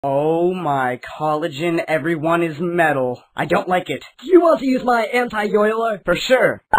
Oh my collagen, everyone is metal. I don't like it. Do you want to use my anti-yoiler? For sure.